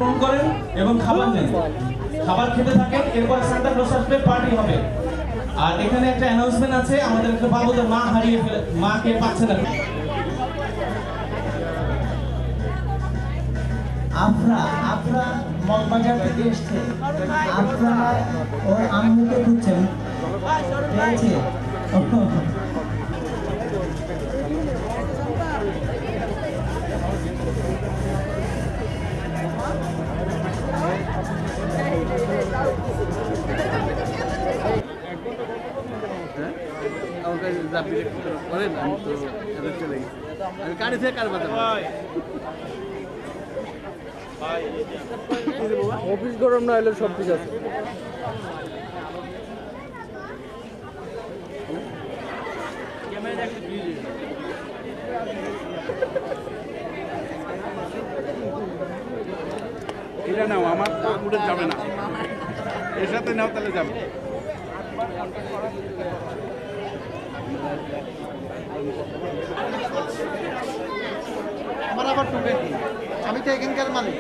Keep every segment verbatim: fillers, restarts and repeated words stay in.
করেন এবং খাবার নেন, খাবার খেতে থাকেন, এরপর সান্তা ক্লজ আসবে, পার্টি হবে। আর এখানে একটা অ্যানাউন্সমেন্ট আছে, আমাদের একটা বাবুদের মা হারিয়ে ফেলে, মাকে পাচ্ছে না। আফরা আফরা মগবাজার থেকে এসছে। আফরা ওর আম্মুকে খুঁজছেন, পেয়েছে। অফিস গরম না হলে সব ঠিক আছে। এটা নাও, আমার তো উঠে যাবে না, এর সাথে নাও তাহলে যাবে। আমার আবার টুকে কি, আমি তো এখানকার মালিক।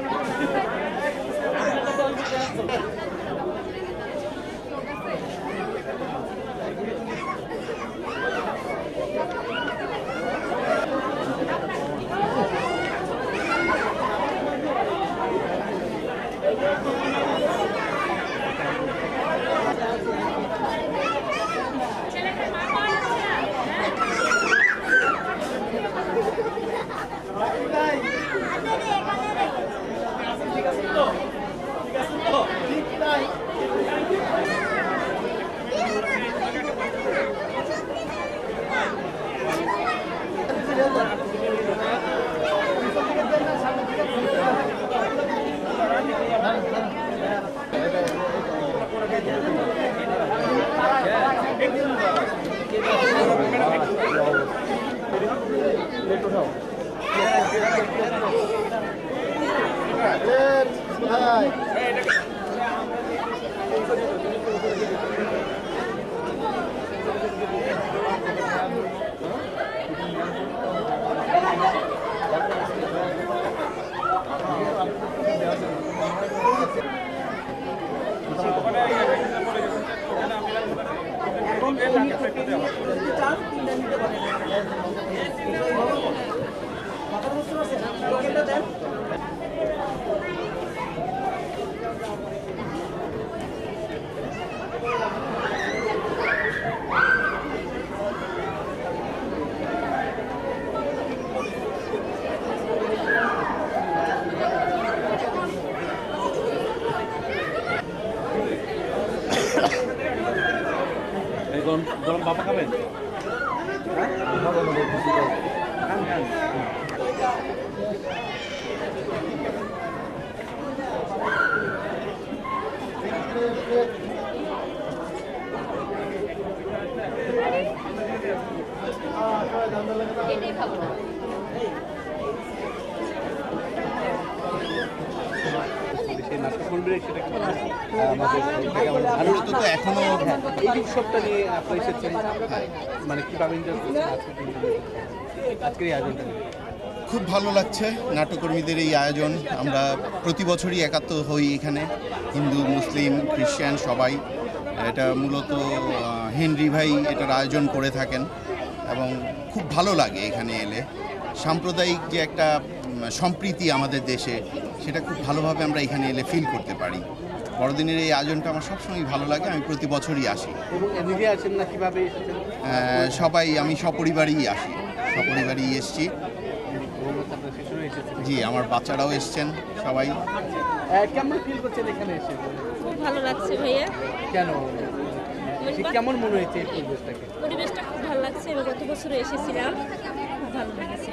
গরম বাবা খাবেন? এখনো এই উৎসবটা নিয়ে আপনি এসেছেন, মানে কিভাবে আজকের এই আয়োজনটা? খুব ভালো লাগছে নাট্যকর্মীদের এই আয়োজন। আমরা প্রতি বছরই একাত্ম হই এখানে, হিন্দু মুসলিম খ্রিস্টান সবাই। এটা মূলত হেনরি ভাই এটার আয়োজন করে থাকেন এবং খুব ভালো লাগে এখানে এলে। সাম্প্রদায়িক যে একটা সম্প্রীতি আমাদের দেশে, সেটা খুব ভালোভাবে আমরা এখানে এলে ফিল করতে পারি। বড়দিনের এই আয়োজনটা আমার সবসময় ভালো লাগে, আমি প্রতি বছরই আসি। সবাই, আমি সপরিবারেই আসি, সপরিবারেই এসছি। জি, আমার বাচ্চারাও এসছেন সবাই। কেমন ফিল করছেন এখানে এসে? খুব ভালো লাগছে ভাইয়া। কেন, কেমন মনে হয়েছে এই পরিবেশটাকে? পরিবেশটা খুব ভালো লাগছে, আমি গত বছর এসেছিলাম, খুব ভালো লেগেছে।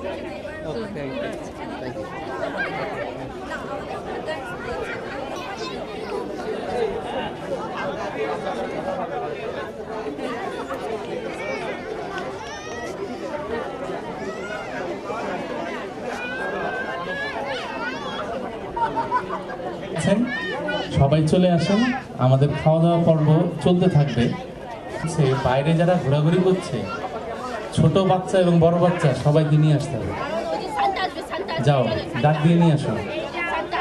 সবাই চলে আসেন, আমাদের খাওয়া দাওয়া পর্ব চলতে থাকবে। বাইরে যারা ঘোরাঘুরি করছে, ছোট বাচ্চা এবং বড় বাচ্চা সবাইকে নিয়ে আসতে হবে। যাও, ডাক দিয়ে নিয়ে আসো।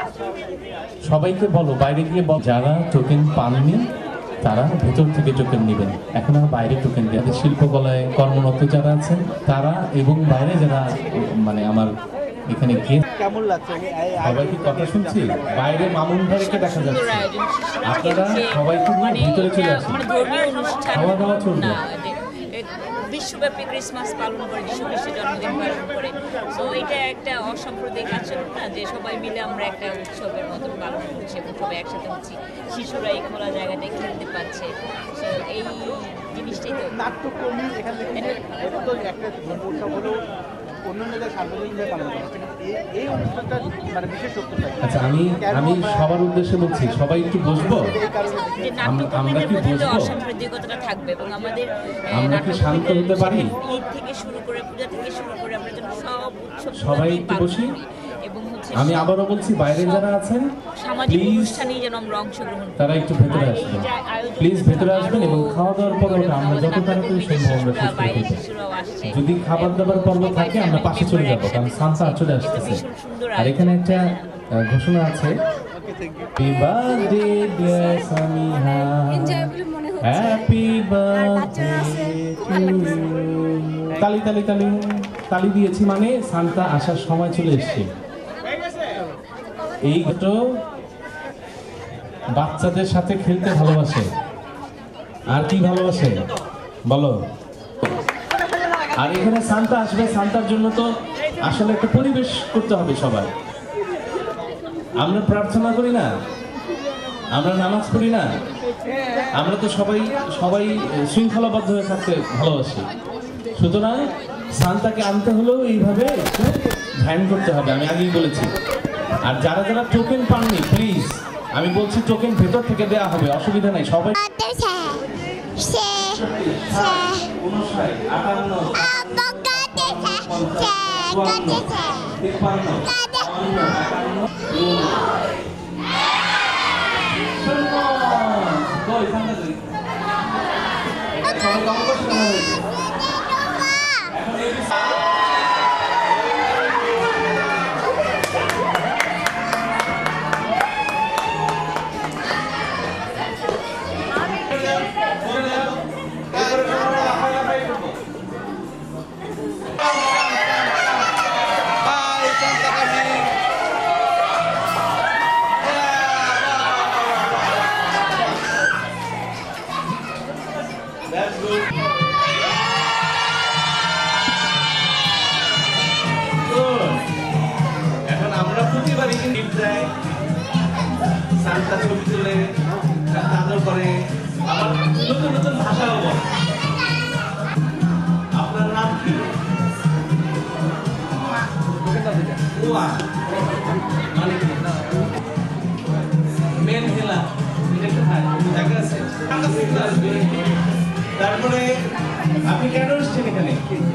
সবাইকে বলো বাইরে গিয়ে বল, যারা টোকেন পাননি তারা ভেতর থেকে টোকেন নেবেন। এখন আর বাইরে টোকেন দিয়ে শিল্পকলায় কর্মরত যারা আছেন তারা এবং বাইরে যারা মানে আমার এখানে গিয়ে কেমন লাগছে সবাই কি কথা শুনছি? বাইরে মামুন ভাইকে দেখা যাচ্ছে, সুন্দর আয়োজন, শিশুরা আপনারা খেলছে, সবাই কিন্তু মানে ভিতরে চলে এটা আসুন। মানে ধর্মীয় অনুষ্ঠান খাওয়া দাওয়া চলবে। না, এ- এ বিশ্বব্যাপী ক্রিসমাস পালন করে, যিশু খ্রিস্টের জন্মদিন পালন করে। তো এটা একটা অসাম্প্রদায়িক আচরণ না, যে সবাই মিলে আমরা একটা উৎসবের মতন পালন করছি এবং সবাই একসাথে হচ্ছি, শিশুরা এই খোলা জায়গাটায় খেলতে পারছে। তো এই জিনিসটাই তো নাট্যকর্মী এখান থেকে এটা তো একটা ধর্ম উৎসব হলেও অন্যান্য জায়গায় সার্বজনীনভাবে পালন করা হচ্ছে, কিন্তু এই- এই অনুষ্ঠানটা মানে বিশেষত্ব থাকে। আচ্ছা, আমি আমি সবার উদ্দেশ্যে বলছি, সবাই একটু বসবো। এই কারণে যে আমরা- আমরা নাট্যকর্মীদের কি প্রতি যে বসবো? অসাম্প্রদায়িকতাটা থাকবে এবং আমাদের এ, আমরা কি শান্ত নাট্যকর্মীদের হতে পারি? ঈদ থেকে শুরু করে পূজা থেকে শুরু করে আমরা যেন সব উৎসব সবাই একটু বসি। এবং হচ্ছে আমি সব- আবারও বলছি, বাইরে সব যারা আছেন সামাজিক প্লিজ অনুষ্ঠানে যেন আমরা অংশগ্রহণ করি। তারা একটু ভেতরে আর এই আসবেন, যে আয়োজন প্লিজ ভেতরে আসবেন এবং আরো খাওয়া দাওয়ার পর করে আমরা যত আমাদের তাড়াতাড়ি নাট্যকর্মীদের সম্ভব আমরা শিশুরা, শেষ করে বাইরের দেবো। শিশুরাও আসছে। যদি খাবার দাবার পর্ব সবাই থাকে আমরা পাশে চলে যাবো, কারণ সান্তা চলে আসতেছে। ভীষণ সুন্দর আর এখানে একটা আহ, ঘোষণা আছে, happy birthday dear Samiha, happy birthday to you. তালি তালি তালি তালি দিয়েছি মানে সান্তা আসার সময় চলে এসছে। এই তো বাচ্চাদের সাথে খেলতে ভালোবাসে, আর কি ভালোবাসে বলো? আর এখানে সান্তা আসবে, সান্তার জন্য তো আসলে একটা পরিবেশ করতে হবে সবাই। আমরা প্রার্থনা করি না, আমরা নামাজ পড়ি না, আমরা তো সবাই সবাই শৃঙ্খলাবদ্ধ হয়ে থাকতে ভালোবাসি। সুতরাং সান্তাকে আনতে হলেও এইভাবে একটু ধ্যান করতে হবে, আমি আগেই বলেছি। আর যারা যারা টোকেন পাননি প্লিজ, আমি বলছি টোকেন ভেতর থেকে দেওয়া হবে, অসুবিধা নাই। সবাই উনষাট, আটান্ন, চুয়ান্ন, তিপ্পান্ন, বাউন্ন, একান্ন, শূন্য। কই সামনে যাই। সবাই কম করছে না হয়েছে। এখন এই That's good. Good. এখন আমরা প্রতিবারই কিন্তু যাই, সান্তা ছবি তুলে আদর করে, আবার নতুন নতুন ভাষাও বলে। আপনার নাম কি? ওয়া মানে কি? মেন খেলা এটা কোথায়? জায়গা আছে? তারপরে আপনি কেন এসেছেন এখানে?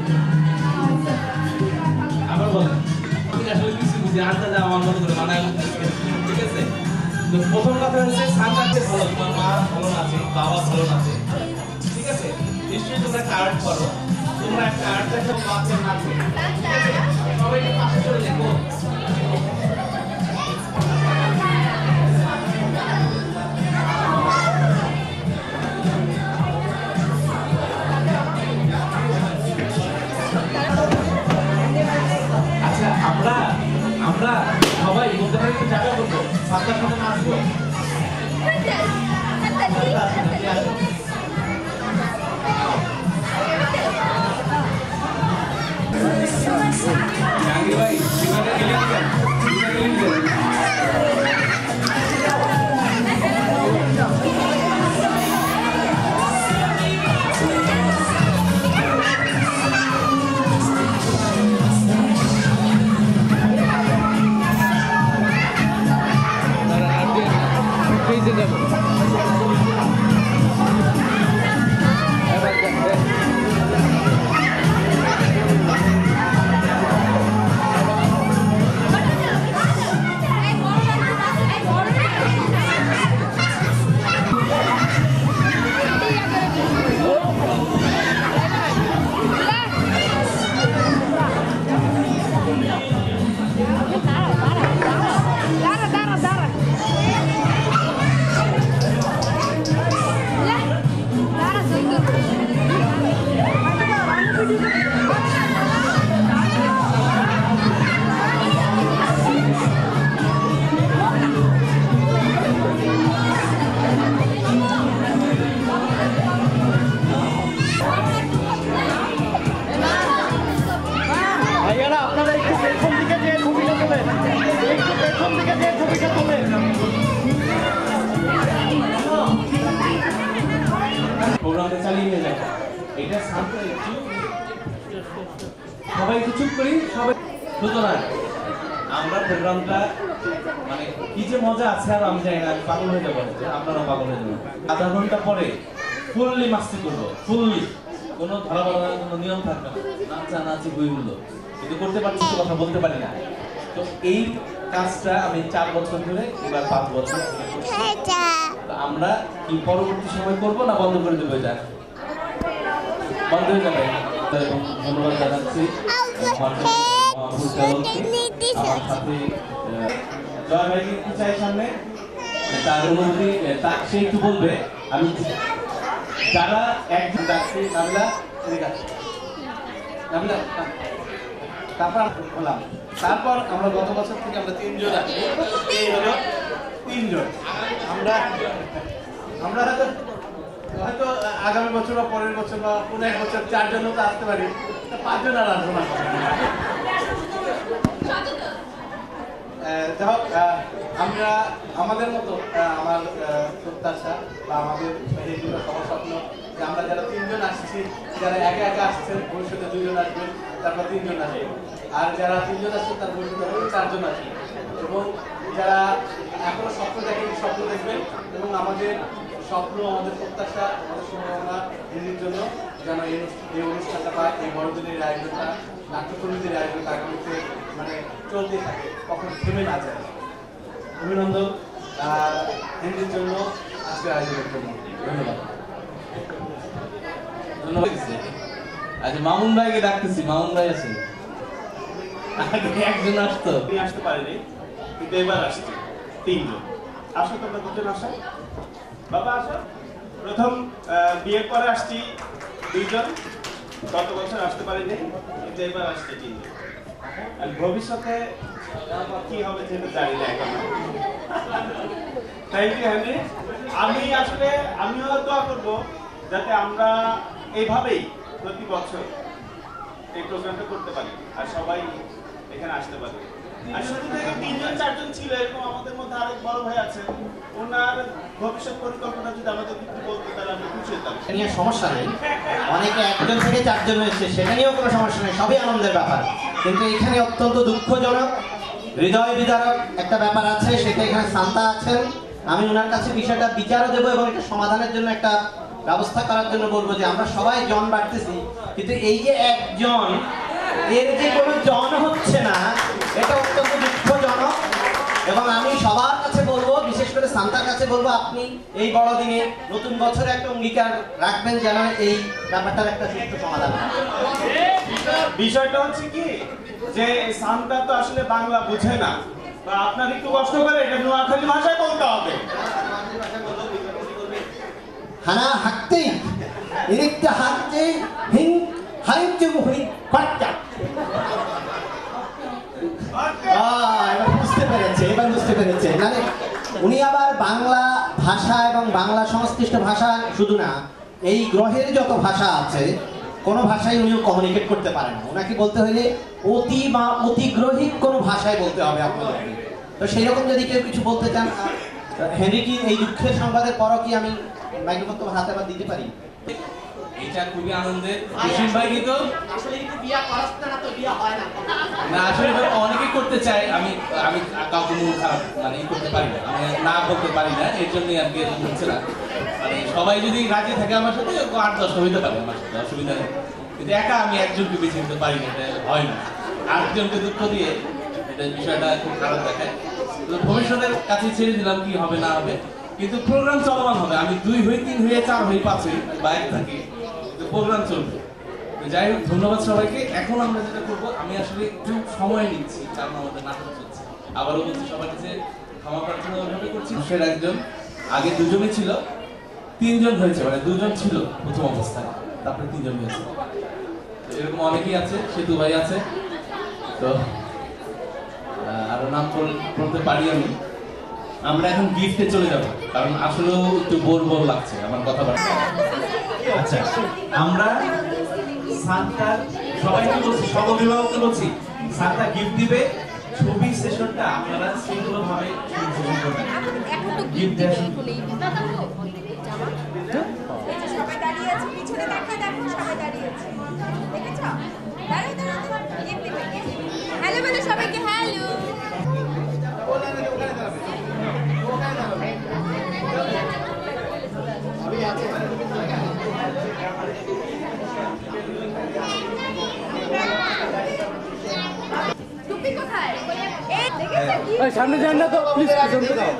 আবার বলেন। আমি আসলে কিছু বুঝি, আন্দাজে আমার মতো করে বানায়, ঠিক আছে? তো প্রথম কথা হচ্ছে সান্তাকে ভালো, তোমার মা ভালো আছে, বাবা ভালো আছে, ঠিক আছে? নিশ্চয়ই তোমরা কার্ড করো, তোমরা একটা কার্ড দেখো, মাকে মাকে, ঠিক আছে? সবাইকে পাশে চলে দেখো। আচ্ছা, আমরা আমরা সবাই মধ্যে একটু জায়গা করবো, সাতটার সাথে নাচবো। জাহাঙ্গীর ভাই, সেখানে গেলে ভাইয়ারা আপনারা একটু পেছন দিকে যে ছবিটা তোলেন, একটু পেছন দিকে যে ছবিটা তোলেন। প্রোগ্রামটা চালিয়ে নিয়ে যাবে। এটা শান্ত একটু সবাই একটু চুপ করি সবাই। সুতরাং আমরা প্রোগ্রামটা মানে কি যে মজা আছে আর আমি জানি না, আমি পাগল হয়ে যাবো, আপনারাও পাগল হয়ে যাবেন। আধা ঘন্টা পরে ফুললি মাস্তি করবো, ফুললি কোনো ধরা বাধা কোনো নিয়ম থাকবে না, নাচা নাচি বই হলো কিন্তু করতে পারছি তো কথা বলতে পারি না। তো এই কাজটা আমি চার বছর ধরে এবার পাঁচ বছর ধরে করছি। তো আমরা কি পরবর্তী সময় করব না বন্ধ করে দেবো? এটা বন্ধ হয়ে যাবে। এবং ধন্যবাদ জানাচ্ছি আমার সাথে জয় ভাই কি চাই সামনে তার অনুমতি সে একটু বলবে। আমি যারা একজন ডাকছি নামিলা ঠিক আছে নামিলা তারপর বললাম তারপর আমরা গত বছর থেকে আমরা তিনজন আছি। এই হলো তিনজন। আমরা আমরা হয়তো হয়তো আগামী বছর বা পরের বছর বা কোনো এক বছর চারজন তো আসতে পারি, পাঁচজন আর আসবো না। যাই হোক, আমরা আমাদের মতো আমার প্রত্যাশা বা আমাদের সবার স্বপ্ন যে আমরা যারা তিনজন আসছি, যারা একা একা আসছেন ভবিষ্যতে দুইজন আসবেন, তারপর তিনজন আসবেন, আর যারা তিনজন আসছেন তার ভবিষ্যতে চারজন আসবেন, এবং যারা এখনো স্বপ্ন দেখেন স্বপ্ন দেখবেন, এবং আমাদের স্বপ্ন আমাদের প্রত্যাশা আমাদের সম্ভাবনা এর জন্য যেন এই অনুষ্ঠানটা বা এই বড়দিনের আয়োজনটা নাট্যকর্মীদের আয়োজনটা আগামীতে মানে চলতে থাকে, কখনো থেমে না যায়। অভিনন্দন হিন্দির জন্য, আজকের আয়োজনের জন্য ধন্যবাদ। ধন্যবাদ। আচ্ছা মামুন ভাইকে ডাকতেছি, মামুন ভাই আছে একজন আসতো আসতে পারেনি কিন্তু এবার আসছে তিনজন। আসো তোমরা দুজন আসো, বাবা আসো। প্রথম বিয়ের পরে আসছি দুইজন, গত বছর আসতে পারিনি কিন্তু এবার আসছে তিনজন। আর ভবিষ্যতে কি হবে সেটা জানি না এখন। Thank you Henry. আমি আসলে আমিও দোয়া করবো যাতে আমরা এইভাবেই প্রতি বছর এই প্রোগ্রামটা করতে পারি আর সবাই এখানে আসতে পারি। আর শুধু থেকে তিনজন চারজন ছিল, এরকম আমাদের মধ্যে আরেক বড় ভাই আছে, ওনার ভবিষ্যৎ পরিকল্পনা যদি আমাদের একটু বলতে তাহলে আমি খুশি হতাম। এটা নিয়ে সমস্যা নেই, অনেকে একজন থেকে চারজন হয়েছে সেটা নিয়েও কোনো সমস্যা নেই, সবই আনন্দের ব্যাপার। কিন্তু এখানে অত্যন্ত দুঃখজনক হৃদয় বিদারক একটা ব্যাপার আছে, সেটা এখানে শান্তা আছেন। আমি ওনার কাছে বিষয়টা বিচারও দেবো এবং এটা সমাধানের জন্য একটা ব্যবস্থা করার জন্য বলবো যে আমরা সবাই জন বাড়তেছি, কিন্তু এই যে একজন এর যে কোনো জন হচ্ছে না, এটা অত্যন্ত দুঃখজনক। এবং আমি সবার কাছে বলবো, বিশেষ করে শান্তার কাছে বলবো, আপনি এই বড়দিনে নতুন বছরে একটা অঙ্গীকার রাখবেন যেন এই ব্যাপারটার একটা সুষ্ঠু সমাধান হয়। বিষয়টা হচ্ছে কি যে শান্তা তো আসলে বাংলা বুঝে না, বা আপনার একটু কষ্ট করে এটা নোয়াখালী ভাষায় বলতে হবে। হানা হাঁকতেই এদিকটা হাঁকতে হিং হারিঞ্চে মুখি পাট্টা। এবার বুঝতে পেরেছে, এবার বুঝতে পেরেছে। মানে উনি আবার বাংলা ভাষা এবং বাংলা সংশ্লিষ্ট ভাষা শুধু না, এই গ্রহের যত ভাষা আছে কোনো ভাষায় উনিও কমিউনিকেট করতে পারেন না। ওনাকে বলতে হলে অতি বা অতিগ্রহিক কোনো ভাষায় বলতে হবে আপনাদেরকে। তো সেই রকম যদি কেউ কিছু বলতে চান, হেনরি কি এই দুঃখের সংবাদের পরও কি আমি মাইক্রোফোন তোমার হাতে আবার দিতে পারি? এটা খুবই আনন্দের। জসিম ভাই কিন্তু আসলে একটু বিয়া করাস না, তো বিয়া হয় না। না আসলে অনেকেই করতে চায়, আমি আমি কাউকে মন খারাপ মানে ই করতে পারি না, আমি না করতে পারি না, এর জন্যই আর কি এটা হচ্ছে না। মানে সবাই যদি রাজি থাকে আমার সাথে আট দশটা হইতে পারে আমার সাথে, অসুবিধা নেই। কিন্তু একা আমি একজনকে বেছে নিতে পারি না, এটা হয় না। আটজনকে দুঃখ দিয়ে এটা বিষয়টা খুব খারাপ দেখায়। তো ভবিষ্যতের কাছে ছেড়ে দিলাম কি হবে না হবে, কিন্তু প্রোগ্রাম চলমান হবে। আমি দুই হই, তিন হয়ে, চার হই, পাঁচ হই বা এক থাকি, প্রোগ্রাম চলবে। যাই হোক, ধন্যবাদ সবাইকে। এখন আমরা যেটা করবো, আমি আসলে একটু সময় নিচ্ছি কারণ আমাদের নাটক চলছে। আবারও বলছি সবার কাছে ক্ষমা প্রার্থনা ওইভাবে করছি। সের একজন আগে দুজনই ছিল, তিনজন হয়েছে, মানে দুজন ছিল প্রথম অবস্থায়, তারপরে তিনজন হয়েছে। তো এরকম অনেকেই আছে, সেতু ভাই আছে, তো আরো নাম বলতে পারি আমি। আমরা এখন গিফটে চলে যাব, কারণ আসলেও একটু বোর বোর লাগছে আমার কথাবার্তা। আচ্ছা, আমরা সান্তার সবাইকে বলছি, সব অভিভাবককে বলছি, সান্তা গিফট দিবে। ছবি সেশনটা আপনারা শৃঙ্খলভাবে সেশন করবেন। গিফট দেওয়ার সবাই দাঁড়িয়ে আছে, পিছনে দেখা দেখো সবাই দাঁড়িয়ে আছে, দেখেছো? দাঁড়াও দাঁড়াও, হ্যালো বলে সবাইকে হ্যালো। টুপি কোথায়? এই দেখেছো কি? এই সামনে যান না তো প্লিজ, পিছনে দাও।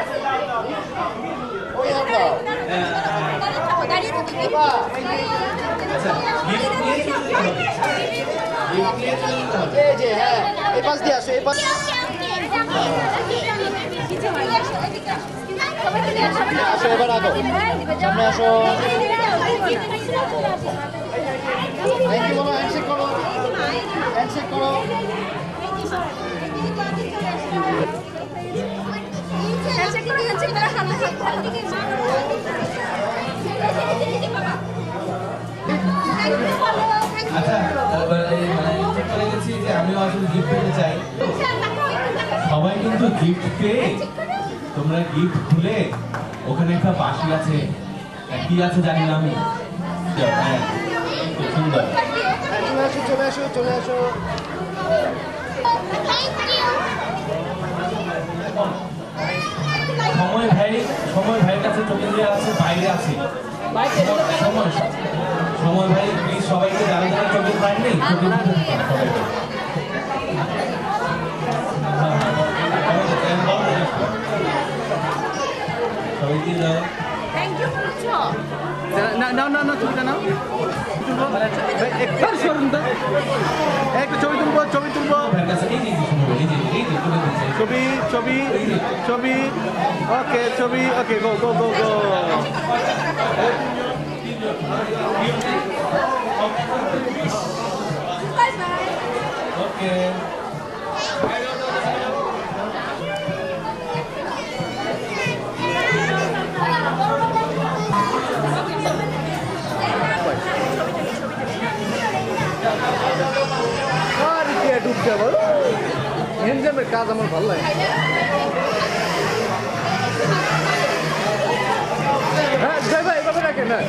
ওই আমরা দাঁড়িয়ে থাকো, দাঁড়িয়ে থাকো। আচ্ছা, গিফট নিয়ে চলে যেতে হবে। গিফট নিয়ে চলে যেতে হবে। এই যে হ্যাঁ, এই পাশ দিয়ে আসো, এই পাশ। আসো, এবার আগো, সামনে আসো। থ্যাংক ইউ বলো, হ্যান্ডশেক করো, হ্যান্ডশেক করো। হ্যান্ডশেক করো, হ্যান্ডশেক করো, সামনে আচ্ছা, মানে চলে গেছি যে আমিও আসলে গিফট পেতে চাই। সবাই কিন্তু গিফট পেয়ে তোমরা গিফট খুলে ওখানে একটা বাঁশি আছে, কি আছে জানি না আমি। হ্যাঁ, খুব সুন্দর। চলে আসো, চলে আসো, চলে আসো। সময় ভাই, সময় ভাইয়ের কাছে চলে দিয়ে আছে, বাইরে আছে সময়। সময় ভাই প্লিজ সবাইকে যারা যারা চোখের বাইরে নেই চোখের সবাইকে দাও। থ্যাংক ইউ বলছো। না না না না, ছবিটা নাও, একটু সরুন তো, একটু ছবি তুলবো, ছবি তুলবো, ভাইয়ের কাছে এই যে এই যে সময় ভাই, এই যে এই যে তুলে দিচ্ছে। ছবি ছবি ছবি, ওকে ছবি, ওকে গো গো গো গো। Bye bye. ওকে, আর কি ডুবতে বল, হ্যান্ডজামের কাজ আমার ভালো লাগে। হ্যাঁ যাই ভাই, এভাবে রাখেন না।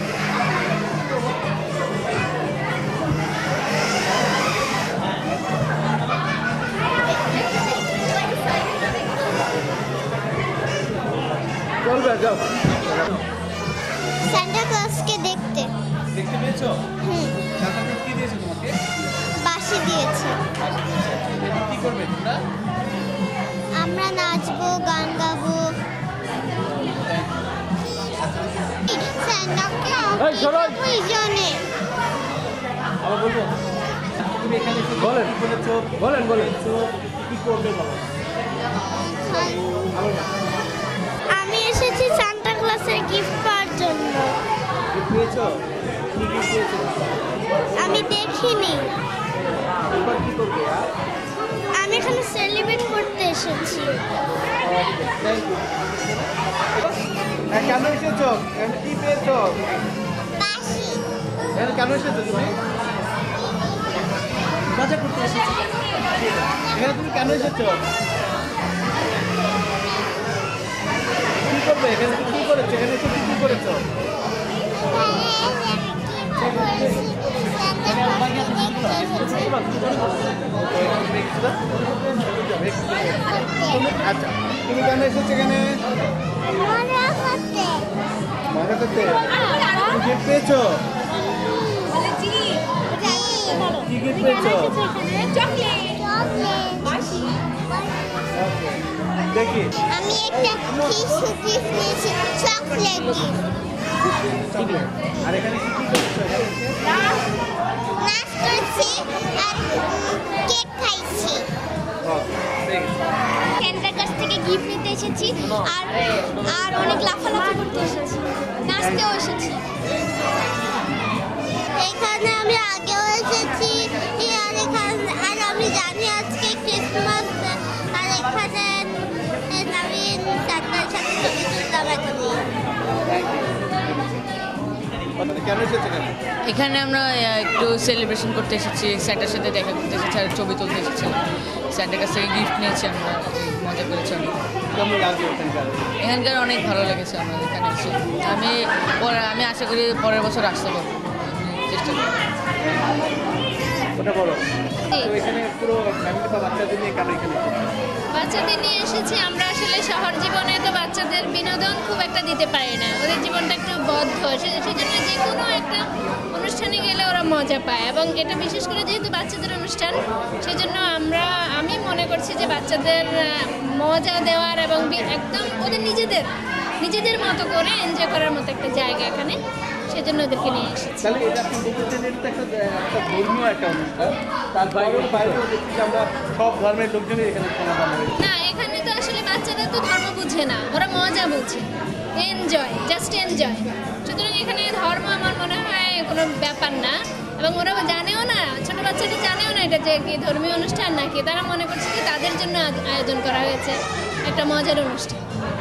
চলবে, যাও। সান্টা ক্লজকে দেখতে। দেখতে পেয়েছো? হুম, সান্টা ক্লজ কি দিয়েছে তোমাকে? বাঁশি দিয়েছে। কি করবে তোমরা? আমরা নাচবো, গান গাবো। সান্টা এই সরো। ক্লজ দুইজনে। আবার বলবো, তুমি এখানে এসে বলেন। কি বলেছো? বলেন বলেন। কি করবে বলো? আমি এসেছি সান্টা ক্লজের গিফট পাওয়ার জন্য। গিফট পেয়েছো? কি গিফট পেয়েছো? আমি দেখিনি। এবার কি করবে? আর আমি এখানে সেলিব্রেট করতে এসেছি। Thank you. কেন এসেছো? কেন- কি পেয়েছো? বাঁশি। এখানে কেন এসেছো তুমি? মজা করতে এসেছো। এখানে তুমি কেন এসেছো? কি করবে? এখানে তুমি কি করেছো? এখানে এসে তুমি কি করেছো? আচ্ছা, তুমি কেন এসেছো এখানে? মজা করতে। মজা করতে। তুমি গিফট পেয়েছো? বলেছি কি গিফট পেয়েছো? চকলেট। বাঁশি। দেখি। আমি একটা টিস্যু গিফট নিয়েছি, চকলেট গিফট। চকলেট। আর এখানে কি কি করছো? এখানে এসে? নাচ করছি আর কেক খাইছি। ওকে, ঠিক আছে। সান্টা ক্লজ থেকে থেকে গিফট নিতে এসেছি আর আর অনেক লাফালাফি করতে এসেছি, নাচতেও এসেছি। এখানে আমি আগেও এসেছি আর এখানে আর আমি জানি আজকে ক্রিসমাস আর এখানে আমি সান্তার সাথে ছবি তুলতাম এখনই। কেন এসেছেন? এখানে আমরা একটু সেলিব্রেশন করতে এসেছি, স্যান্টার সাথে দেখা করতে এসেছি আর ছবি তুলতে এসেছিলাম। স্যান্টার কাছ থেকে গিফট নিয়েছি, আমরা মজা করেছি অনেক। কেমন লাগছে এখানকার? এখানকার অনেক ভালো লেগেছে আমাদের এখানে এসে। আমি পরে আমি আশা করি পরের বছর আসতে পারবো, চেষ্টা করব। ওটা বলো। তো এখানে পুরো ফ্যামিলি বা বাচ্চাদের নিয়ে কেন এখানে? বাচ্চাদের নিয়ে এসেছি আমরা। আসলে শহর জীবনে তো বাচ্চাদের বিনোদন খুব একটা দিতে পারি না, ওদের জীবনটা একটু বদ্ধ, সেজন্য যে কোনো একটা অনুষ্ঠানে গেলে ওরা মজা পায়। এবং এটা বিশেষ করে যেহেতু বাচ্চাদের অনুষ্ঠান, সেজন্য আমরা আমি মনে করছি যে বাচ্চাদের মজা দেওয়ার এবং একদম ওদের নিজেদের নিজেদের মতো করে এনজয় করার মতো একটা জায়গা এখানে, সেজন্য ওদেরকে নিয়ে এসেছি। তাহলে এটা আপনি বলতে চান এটা একটা একটা ধর্মীয় একটা অনুষ্ঠান, তার বাইরেও বাইরেও দেখছি যে আমরা সব ধর্মের লোকজনই এখানে সমাধান হয়েছে। না, এখানে তো আসলে বাচ্চারা তো ধর্ম বুঝে না, ওরা মজা বুঝে, এনজয়, জাস্ট এনজয়। সুতরাং এখানে ধর্ম আমার মনে হয় কোনো ব্যাপার না, এবং ওরা জানেও না, ছোট বাচ্চারা জানেও না এটা যে কি ধর্মীয় অনুষ্ঠান নাকি। তারা মনে করছে যে তাদের জন্য আয়োজন করা হয়েছে একটা মজার অনুষ্ঠান।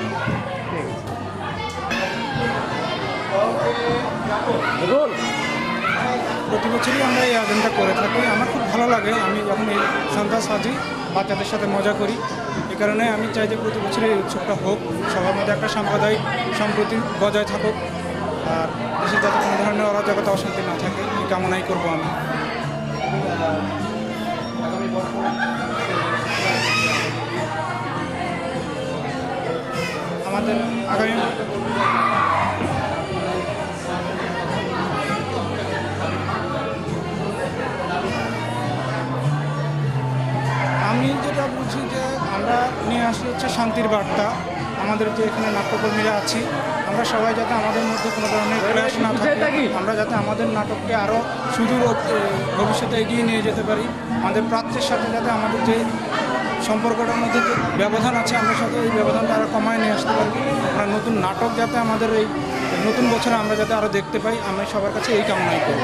রোল প্রতি বছরই আমরা এই আয়োজনটা করে থাকি। আমার খুব ভালো লাগে, আমি যখন এই সান্তা সাজি বাচ্চাদের সাথে মজা করি। এই কারণে আমি চাই যে প্রতি বছরই এই উৎসবটা হোক, সবার মধ্যে একটা সাম্প্রদায়িক সম্প্রীতি বজায় থাকুক, আর দেশে যাতে কোনো ধরনের অরাজকতা অশান্তি না থাকে, এই কামনাই করবো আমি। আমাদের আগামী আমি যেটা বুঝি যে আমরা নিয়ে আসি হচ্ছে শান্তির বার্তা। আমাদের যে এখানে নাট্যকর্মীরা আছি, আমরা সবাই যাতে আমাদের মধ্যে কোনো ধরনের ক্লাশ না থাকে, আমরা যাতে আমাদের নাটককে আরও সুদূর ভবিষ্যতে এগিয়ে নিয়ে যেতে পারি। আমাদের প্রাচ্যের সাথে যাতে আমাদের যে সম্পর্কটার মধ্যে যে ব্যবধান আছে, আমরা সাথে এই ব্যবধানটা আরও কমায় নিয়ে আসতে পারি। আমরা নতুন নাটক যাতে আমাদের এই নতুন বছরে আমরা যাতে আরও দেখতে পাই, আমি সবার কাছে এই কামনাই করি।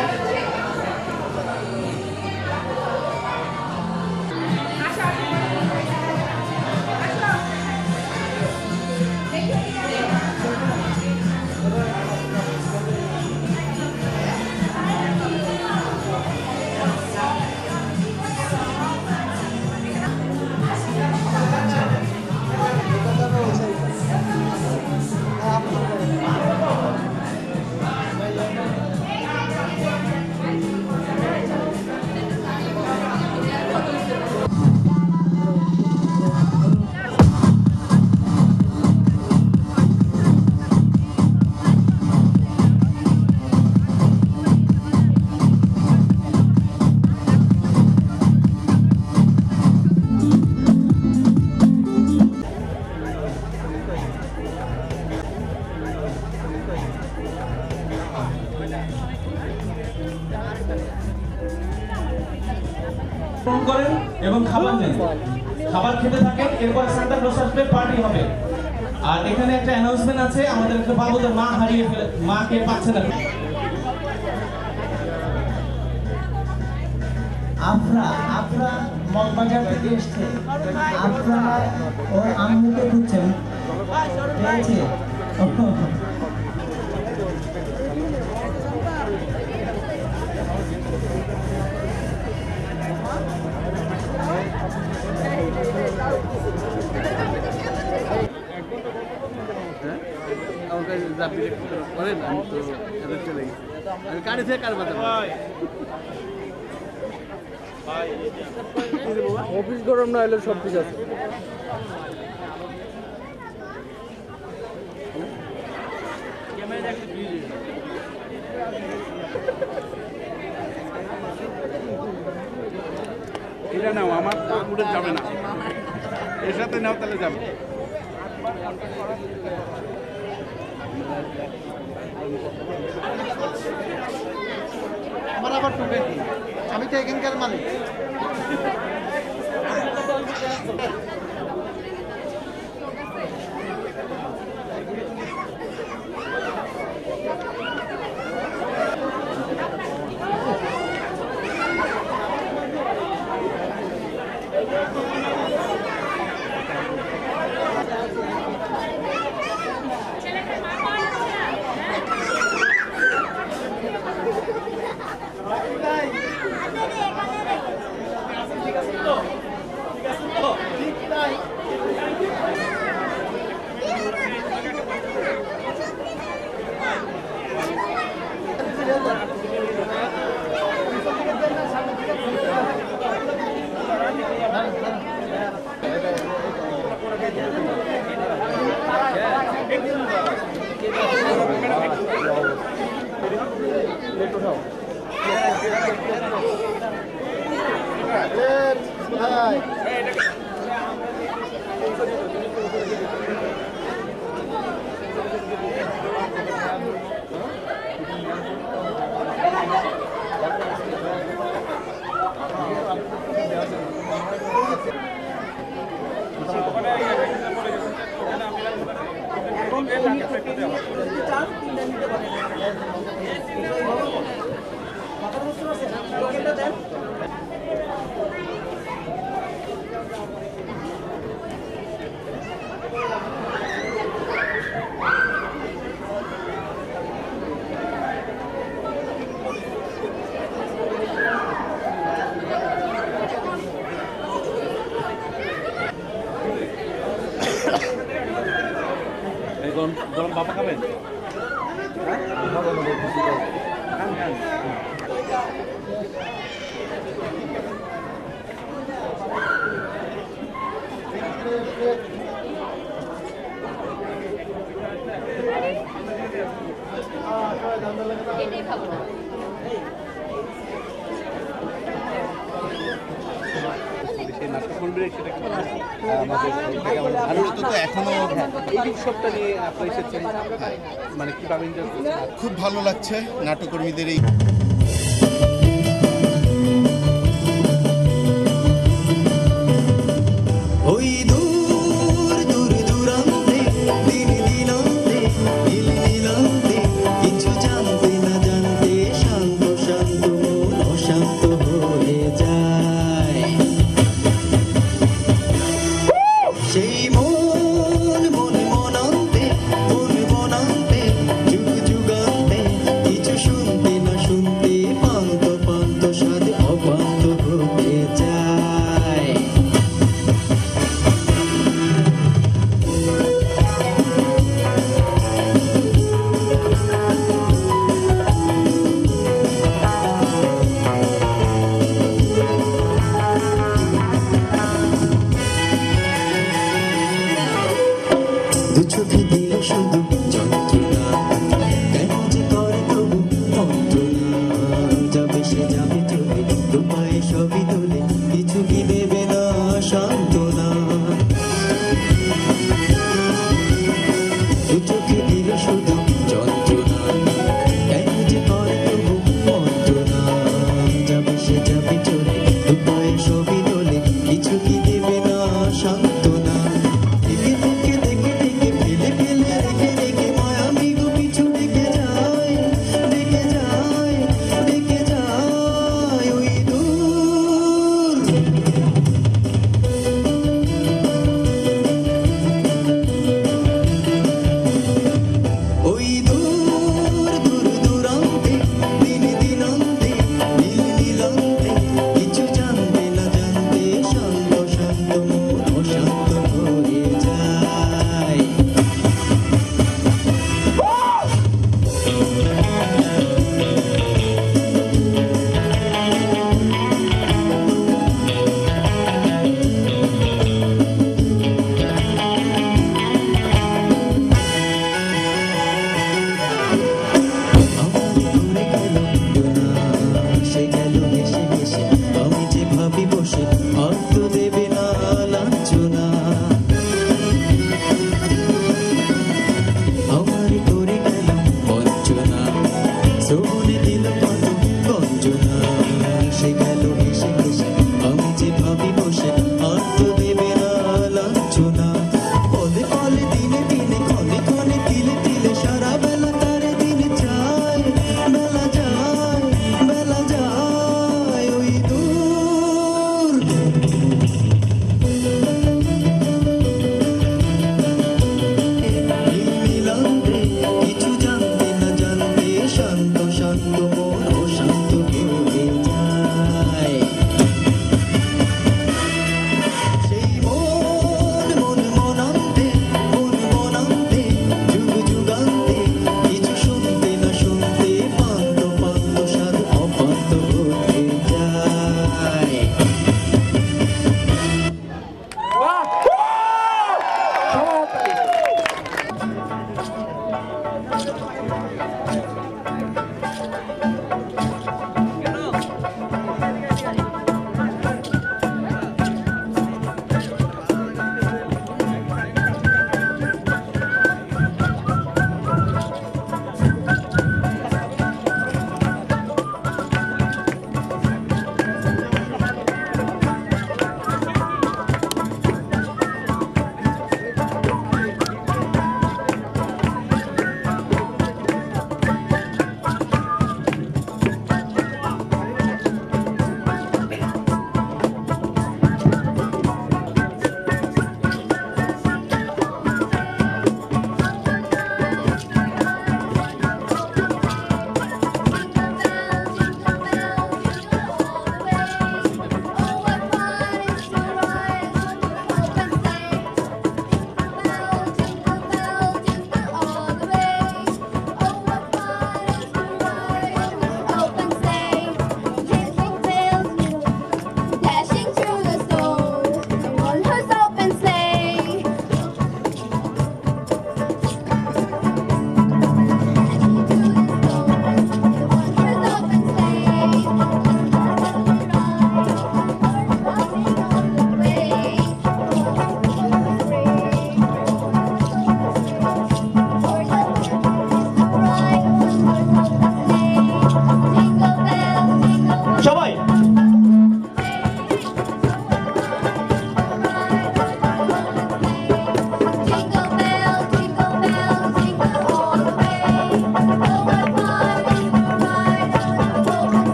করেন এবং খাবার নেন, খাবার খেতে থাকেন, এরপর সান্তা ক্লজ আসবে, পার্টি হবে। আর এখানে একটা অ্যানাউন্সমেন্ট আছে, আমাদের একটা বাবুদের মা হারিয়ে ফেলে, মাকে পাচ্ছে না। আফরা আফরা মগবাজার থেকে এসছে। আফরা ওর আম্মুকে খুঁজছেন, পেয়েছে। আমাকে যা বিরক্ত করেন, আমি তো এদের চলে গেছি। আমি কারি থেকে কার বাজার অফিস গরম না হলে সব ঠিক আছে। এটা নাও, আমার তো উঠে যাবে না, এর সাথে নাও তাহলে যাবে। আমার আবার টুকে, আমি তো এখানকার মালিক। গরম বাবা খাবেন? খান খান। এটাই খাবো না। সেই নাট্যকর্মীরা সেটা কি আমাদের মূলত তো এখনো এই উৎসবটা নিয়ে আপনারা এসেছেন, মানে কিভাবে এনজয় করছেন? খুব ভালো লাগছে নাট্যকর্মীদের এই